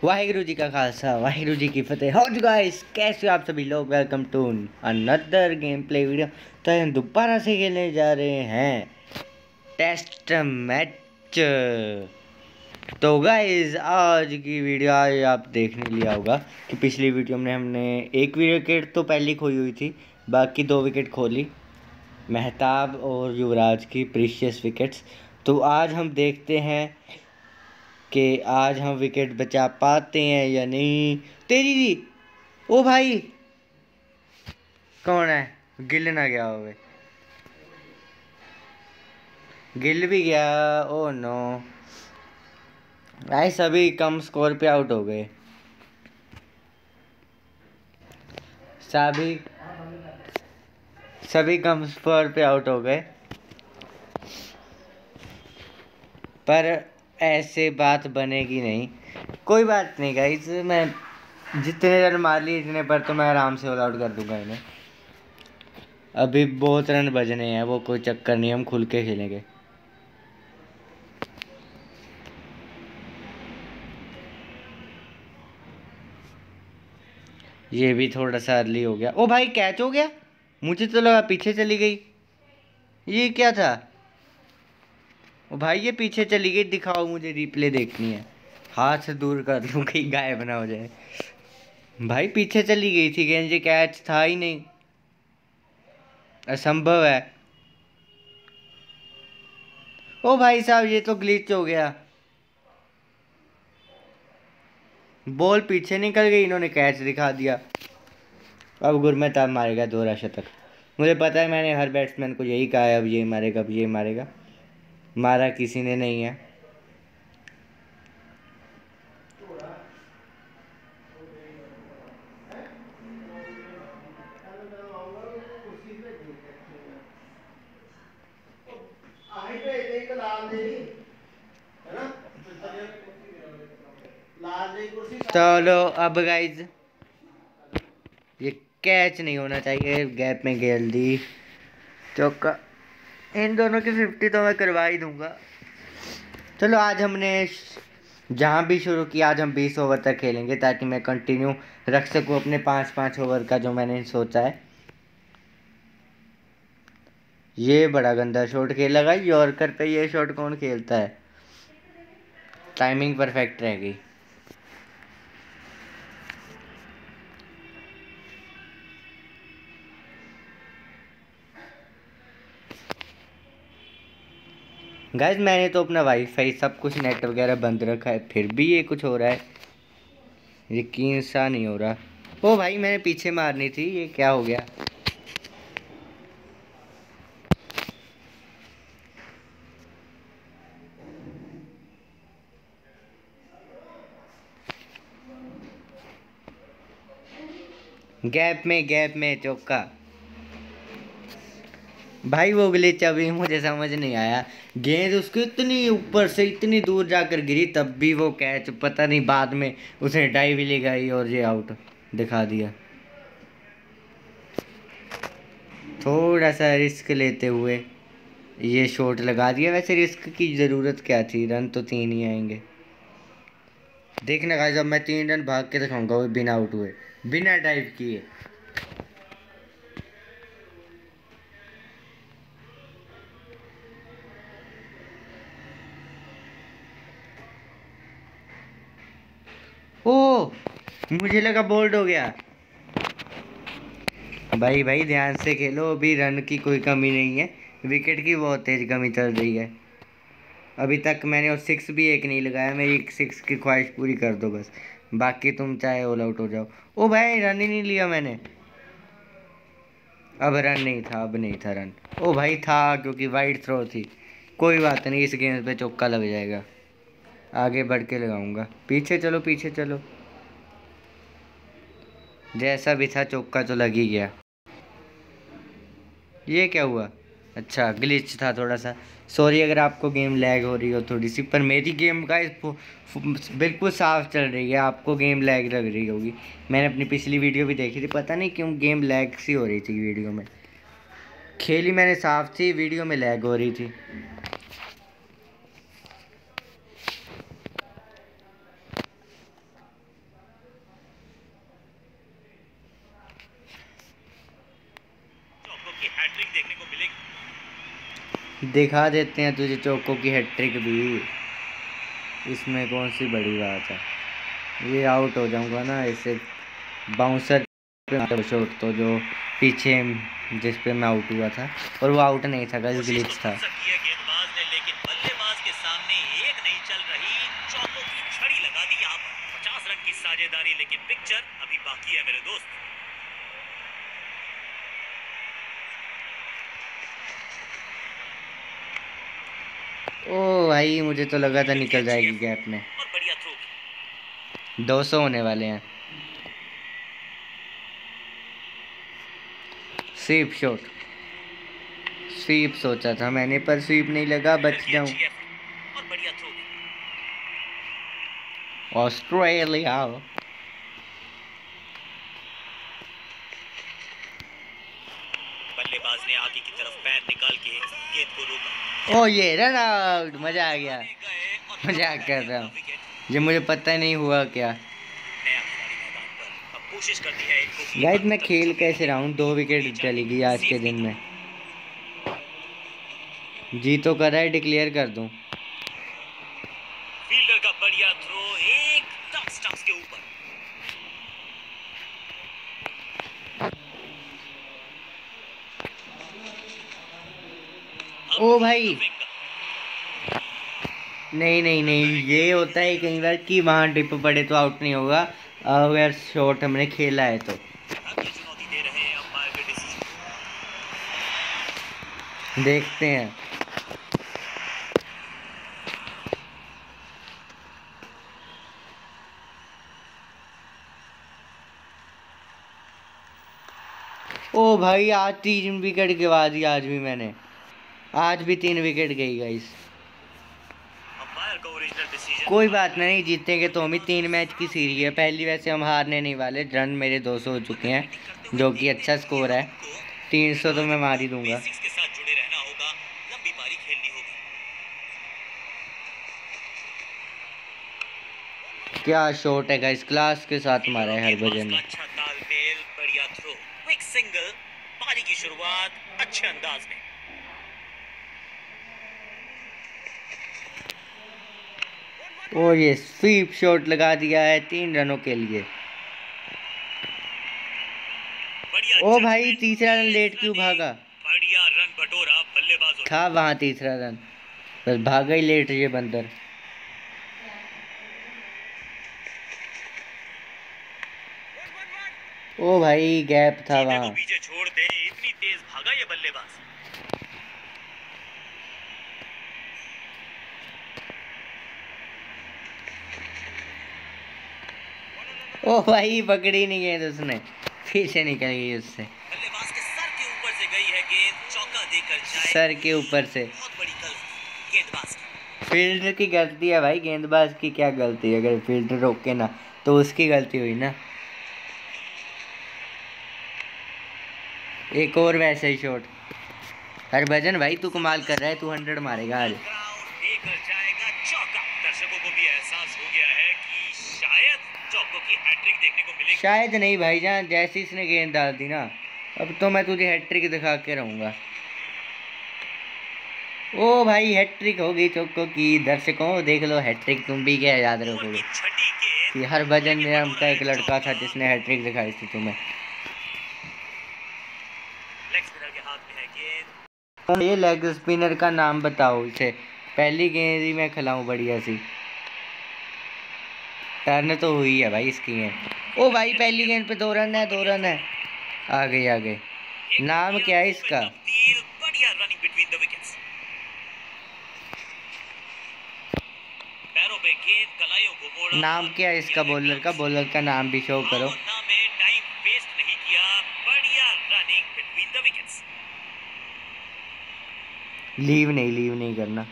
वाहिगुरु जी का खालसा वाहिगुरु जी की फतेह। हो गाइस, कैसे हो आप सभी लोग। Welcome to another game play video. तो हम दोबारा से खेलने जा रहे हैं टेस्ट मैच। तो गाइस, आज की वीडियो आज आप देखने लिया होगा कि पिछली वीडियो में हमने एक विकेट तो पहली खोई हुई थी, बाकी 2 विकेट खोली, मेहताब और युवराज की प्रीशियस विकेट्स। तो आज हम देखते हैं कि आज हम विकेट बचा पाते हैं या नहीं। तेरी दी, ओ भाई कौन है? गिल ना गया होवे, गिल भी गया। ओ नो, भाई सभी कम स्कोर पे आउट हो गए। सभी सभी कम स्कोर पे आउट हो गए। पर ऐसे बात बनेगी नहीं। कोई बात नहीं गाइस, मैं जितने रन मार लिए इतने पर तो मैं आराम से ऑल आउट कर दूंगा इन्हें। अभी बहुत रन बजने हैं, वो कोई चक्कर नहीं, हम खुल के खेलेंगे। ये भी थोड़ा सा अर्ली हो गया। ओ भाई कैच हो गया, मुझे तो लगा पीछे चली गई। ये क्या था? ओ भाई ये पीछे चली गई, दिखाओ मुझे, रिप्ले देखनी है। हाथ से दूर कर लूँ कहीं गायब ना हो जाए। भाई पीछे चली गई थी गेंद, ये कैच था ही नहीं, असंभव है। ओ भाई साहब ये तो ग्लिच हो गया, बॉल पीछे निकल गई, इन्होंने कैच दिखा दिया। अब गुरमेहताब मारेगा 2 शतक। मुझे पता है, मैंने हर बैट्समैन को यही कहा है, अब ये मारेगा अब ये मारेगा। मारा किसी ने नहीं है। चलो अब गाइज, ये कैच नहीं होना चाहिए, गैप में खेल दी, चौका। इन दोनों की 50 तो मैं करवा ही दूंगा। चलो आज हमने जहाँ भी शुरू किया, आज हम 20 ओवर तक खेलेंगे ताकि मैं कंटिन्यू रख सकूँ अपने 5-5 ओवर का जो मैंने सोचा है। ये बड़ा गंदा शॉट खेला भाई, यॉर्कर पे ये शॉट कौन खेलता है। टाइमिंग परफेक्ट रह गई। गाइस मैंने तो अपना वाईफाई सब कुछ नेट वगैरह बंद रखा है, फिर भी ये कुछ हो रहा है, यकीन सा नहीं हो रहा। ओ भाई मैंने पीछे मारनी थी, ये क्या हो गया? गैप में चौका। भाई वो ग्लिच अभी मुझे समझ नहीं आया, गेंद उसको इतनी ऊपर से इतनी दूर जाकर गिरी, तब भी वो कैच, पता नहीं बाद में उसने डाइव ही लगाई और ये आउट दिखा दिया। थोड़ा सा रिस्क लेते हुए ये शॉट लगा दिया। वैसे रिस्क की ज़रूरत क्या थी, रन तो 3 ही आएंगे। देखना गाइस, जब मैं 3 रन भाग के दिखाऊंगा वो बिना आउट हुए, बिना डाइव किए। ओ मुझे लगा बोल्ड हो गया। भाई भाई ध्यान से खेलो, अभी रन की कोई कमी नहीं है, विकेट की बहुत तेज कमी चल रही है। अभी तक मैंने और 6 भी एक नहीं लगाया, मेरी 6 की ख्वाहिश पूरी कर दो बस, बाकी तुम चाहे ऑल आउट हो जाओ। ओ भाई रन ही नहीं लिया मैंने। अब रन नहीं था, अब नहीं था रन। ओ भाई था, क्योंकि वाइड थ्रो थी। कोई बात नहीं, इस गेंद पे चौका लग जाएगा, आगे बढ़ के लगाऊंगा। पीछे चलो पीछे चलो, जैसा भी था चौका तो लग ही गया। ये क्या हुआ? अच्छा ग्लिच था थोड़ा सा। सॉरी अगर आपको गेम लैग हो रही हो थोड़ी सी, पर मेरी गेम का बिल्कुल साफ चल रही है, आपको गेम लैग लग रही होगी। मैंने अपनी पिछली वीडियो भी देखी थी, पता नहीं क्यों गेम लैग सी हो रही थी वीडियो में। खेली मैंने साफ थी, वीडियो में लैग हो रही थी। दिखा देते हैं तुझे चौको की हैट्रिक भी, इसमें कौन सी बड़ी बात है। ये आउट हो जाऊंगा ना ऐसे बाउंसर पे शॉट, तो जो पीछे जिस पे मैं आउट हुआ था, और वो आउट नहीं था गाइस, ग्लिच था। गेंदबाज ने, लेकिन बल्लेबाज के सामने एक नहीं चल रही, चौकों की छड़ी लगा दी यहाँ पर। 50 रन की साझेदारी, लेकिन पिक्चर अभी बाकी है मेरे दोस्त। ओ भाई मुझे तो लगा था निकल जाएगी गैप में। और बढ़िया थ्रो। 200 होने वाले हैं। स्वीप शॉट, स्वीप सोचा था मैंने, पर स्वीप नहीं लगा, बच जाऊं। और बढ़िया थ्रो। ऑस्ट्रेलिया। बल्लेबाज ने आगे की तरफ पैर निकाल के गेंद को रोका। ओ ये रन आउट, मजा आ गया। मजाक कर रहा हूँ, ये मुझे पता नहीं हुआ क्या। कोशिश करनी है इनको। गाइस मैं खेल कैसे रहा हूँ, 2 विकेट चली गई आज के दिन में। जी तो कर रहा है, डिक्लेयर कर दूं। फील्डर का बढ़िया थ्रो एकदम स्टंप्स के ऊपर। ओ भाई नहीं नहीं नहीं, ये होता है कई बार कि वहाँ डिप पड़े तो आउट नहीं होगा, अगर शॉट हमने खेला है तो। चुनौती दे रहे हैं अंपायर के डिसीजन। देखते हैं। ओ भाई आज 3 विकेट के बाद ही, आज भी मैंने, आज भी 3 विकेट गई गाइस। कोई बात नहीं, जीतेंगे तो हम ही। 3 मैच की सीरीज है पहली, वैसे हम हारने नहीं वाले। रन मेरे 200 हो चुके हैं, जो कि अच्छा स्कोर है। 300 तो मैं मार ही दूंगा। क्या शॉट है गाइस, क्लास के साथ मारा है हरभजन ने। अच्छा तालमेल, बढ़िया थ्रो, क्विक सिंगल, पारी की शुरुआत अच्छे अंदाज में। ओ ये स्वीप शॉट लगा दिया है 3 रनों के लिए। ओ भाई तीसरा रन लेट क्यों भागा? बढ़िया रन बटोरा बल्लेबाजों। था वहाँ तीसरा रन, बस भागा ही लेट ये बंदर। ओ भाई गैप था वहाँ। पीछे छोड़ दे, इतनी तेज भागा ये बल्लेबाज। ओ भाई पकड़ी नहीं है उसने, पीछे निकल गई उससे। बल्लेबाज के सर के ऊपर से गई है गेंद, चौका देकर जाए। सर के ऊपर से। बहुत बड़ी गलती गेंदबाज की। फील्डर की गलती है भाई, गेंदबाज की क्या गलती है? अगर फील्डर रोके ना तो उसकी गलती हुई ना। एक और वैसे ही शॉट। हरभजन भाई तू कमाल कर रहा है, तू 100 मारेगा आज। देकर जाएगा चौका। दर्शकों को भी एहसास हो गया है कि शायद चौकों की हैट्रिक देखने को मिलेगी। शायद नहीं भाईजान, जैसी इसने गेंद डाल दी ना, अब तो मैं तुझे हैट्रिक दिखा के रहूंगा। ओ भाई हैट्रिक हो गई चौको की। दर्शकों देख लो हैट्रिक, तुम भी क्या याद रखोगे कि हरभजन नाम का एक लड़का था जिसने हैट्रिक दिखाई थी तुम्हें। ये लेग स्पिनर का नाम बताओ इसे, पहली गेंद ही मैं खिलाऊं बढ़िया सी। टर्न तो हुई है भाई इसकी गेंद। ओ भाई पहली गेंद पे 2 रन है, 2 रन है। आ गई आ गई। नाम क्या है इसका? नाम क्या है इसका बॉलर का? बॉलर का नाम भी शो करो। लीव नहीं करना।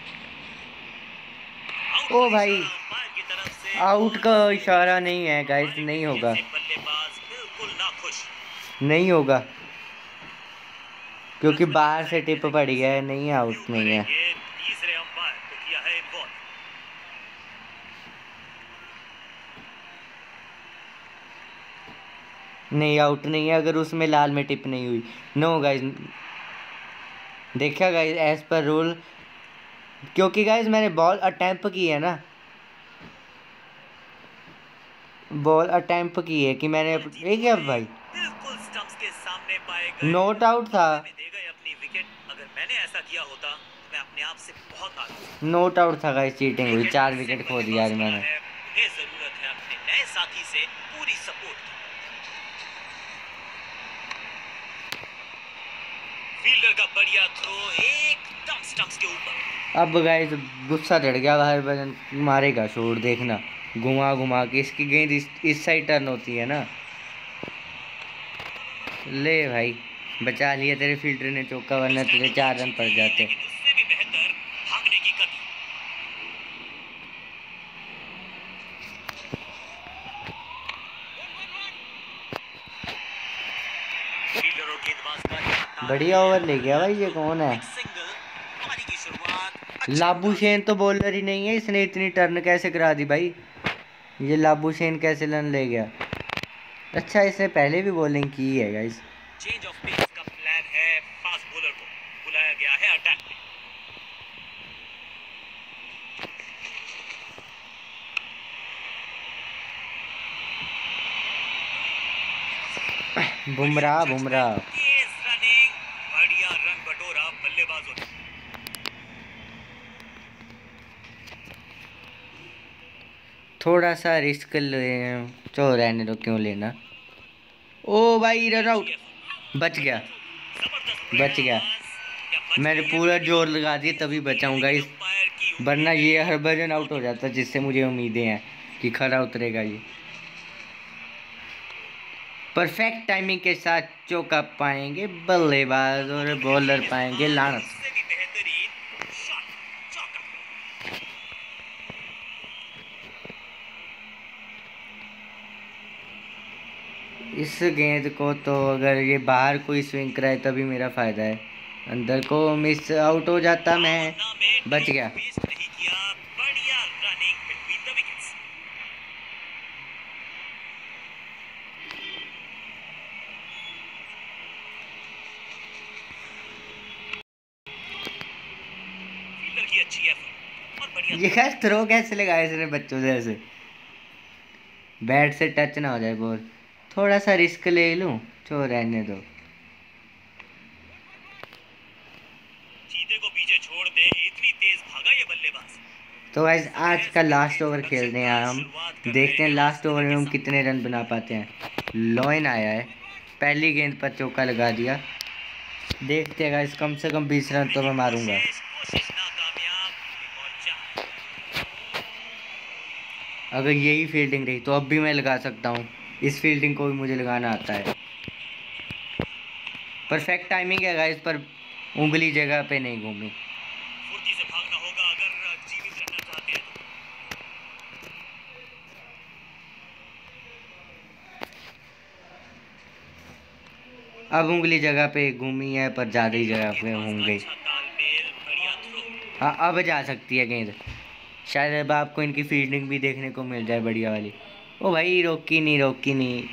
ओ भाई आउट का इशारा नहीं है गाइस, नहीं होगा, नहीं होगा, क्योंकि बाहर से टिप पड़ी है, नहीं आउट नहीं है। नहीं आउट नहीं है, अगर उसमें लाल में टिप नहीं हुई। नो गाइस, देखा गाइस एज पर रूल, क्योंकि गाइस मैंने बॉल अटेम्प्ट की है ना, बॉल अटेम्प्ट की है कि मैंने ये क्या भाई, बिल्कुल स्टंप्स के सामने पाए गए, नॉट आउट था, बदले में दे गए अपनी विकेट। अगर मैंने ऐसा किया होता तो मैं अपने आप से बहुत नाराज नॉट आउट था गाइस, चीटिंग हुई, होता। 4 विकेट विकेट से खो दिया बल्लेबाज आज खड़ा मैंने। है, उन्हें जरूरत है अपने नए साथी से पूरी सपोर्ट की। फील्डर का बढ़िया थ्रो एकदम स्टंप्स के ऊपर। अब गाइस गुस्सा चढ़ गया, हरभजन मारेगा शॉट, देखना घुमा घुमा के, इसकी गेंद इस साइड टर्न होती है ना। ले भाई बचा लिया तेरे फील्डर ने चौका, वरना तेरे 4 रन पड़ जाते। लेकिन उससे भी बेहतर भागने की गति। फील्डर और गेंदबाज का लगातार बढ़िया ओवर ले गया भाई, ये कौन है? एक सिंगल, पारी की शुरुआत अच्छे लाबुशेन तो बॉलर ही नहीं है, इसने इतनी टर्न कैसे करा दी भाई? ये लाबुशेन कैसे रन ले गया? अच्छा इसने पहले भी बॉलिंग की है गाइस। चेंज ऑफ पेस का प्लान है, फास्ट बॉलर को बुलाया गया है अटैक में। बुमराह बुमराह तेज रनिंग, बढ़िया रन बटोरा बल्लेबाजों ने। थोड़ा सा रिस्क ले, तो रहने दो, क्यों लेना। ओ भाई रन आउट, बच गया जबरदस्त बच गया, क्या बच मैंने गई है पूरा विकेट? जोर लगा दिया तभी बचाऊंगा इस, अंपायर की वरना उंगली ये है। हरभजन आउट हो जाता, जिससे मुझे उम्मीदें हैं कि खरा उतरेगा ये। परफेक्ट टाइमिंग के साथ चौका पाएंगे बल्लेबाज और बॉलर पाएंगे लानत। उससे भी बेहतरीन शॉट, चौका। इस गेंद को तो अगर ये बाहर कोई स्विंग कराए तभी मेरा फायदा है, अंदर को मिस आउट हो जाता, मैं भावना में बच टाइम गया। वेस्ट नहीं किया, बढ़िया running between the wickets. Fielder की अच्छी एफर्ट और बढ़िया ये खैर थ्रो कैसे लगाया इसने बच्चों से ऐसे, बैट से टच ना हो जाए बॉल, थोड़ा सा रिस्क ले लूं, तो रहने दो। चीते को पीछे छोड़ दे, इतनी तेज भागा ये बल्लेबाज। तो गाइस आज का लास्ट ओवर खेलते हैं हम, शुरुआत कर देखते रहे हैं हैं लास्ट ओवर में हम के कितने रन बना पाते हैं। लॉइन आया है, पहली गेंद पर चौका लगा दिया, देखते हैं गाइस, कम से कम 20 रन तो मैं मारूंगा। कोशिश नाकामयाब, एक और चार। अगर यही फील्डिंग रही तो अब भी मैं लगा सकता हूँ, इस फील्डिंग को भी मुझे लगाना आता है। परफेक्ट टाइमिंग है गाइस, पर उंगली जगह पे नहीं घूमी। फुर्ती से भागना होगा अगर जीवित रहना चाहते हैं तो। अब उंगली जगह पे घूमी है, पर ज़्यादा ही जगह पे होंगे। अच्छा तालमेल, बढ़िया थ्रो। हाँ अब जा सकती है गेंद, शायद अब आपको इनकी फील्डिंग भी देखने को मिल जाए बढ़िया वाली। ओ भाई रोकी नहीं, रोकी नहीं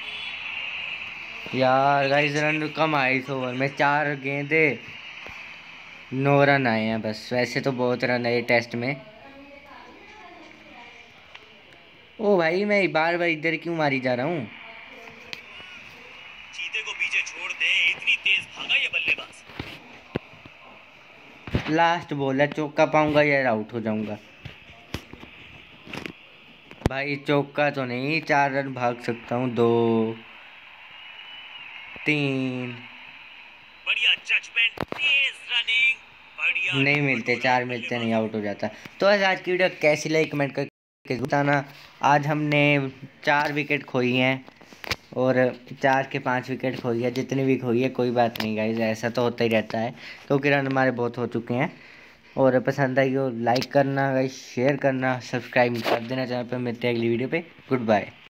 यार गाइस, रन कम आए इस ओवर में, 4 गेंदे 9 रन आए हैं बस, वैसे तो बहुत रन है ये टेस्ट में। ओ भाई मैं बार बार इधर क्यों मारी जा रहा हूँ? चीते को पीछे छोड़ दे, इतनी तेज भागा ये बल्लेबाज। लास्ट बॉल है, चौका पाऊंगा या आउट हो जाऊंगा? भाई चौका तो नहीं, 4 रन भाग सकता हूँ, 2 3 बढ़िया जजमेंट, तेज रनिंग, बढ़िया नहीं मिलते, 4 मिलते नहीं, आउट हो जाता। तो आज की वीडियो कैसी लगी कमेंट करके बताना। आज हमने 4 विकेट खोई हैं और 4 के 5 विकेट खोई है, जितनी भी खोई है कोई बात नहीं गाइस, ऐसा तो होता ही रहता है, क्योंकि रन हमारे बहुत हो चुके हैं। और पसंद आई हो लाइक करना गाइस, शेयर करना, सब्सक्राइब कर देना चैनल पर। मिलते हैं अगली वीडियो पे, गुड बाय।